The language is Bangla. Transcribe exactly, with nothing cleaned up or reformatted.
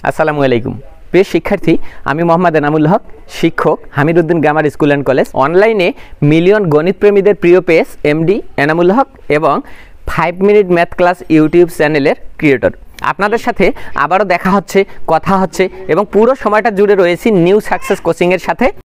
আসসালামু আলাইকুম প্রিয় শিক্ষার্থী, আমি মোহাম্মদ এনামুল হক, শিক্ষক, Hamiduddin grammar school and college. অনলাইনে মিলিয়ন গণিত প্রেমীদের প্রিয় পেজ এমডি এনামুল হক এবং five minute math class YouTube চ্যানেলের ক্রিয়েটর। আপনাদের সাথে আবারও দেখা হচ্ছে, কথা হচ্ছে এবং পুরো সময়টা জুড়ে রয়েছি নিউ সাকসেস কোচিংয়ের সাথে।